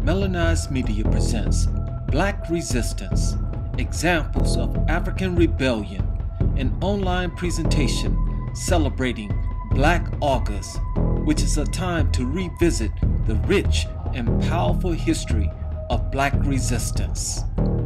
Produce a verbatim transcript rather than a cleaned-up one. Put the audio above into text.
Melanized Media presents Black Resistance, Examples of African Rebellion, an online presentation celebrating Black August, which is a time to revisit the rich and powerful history of Black resistance.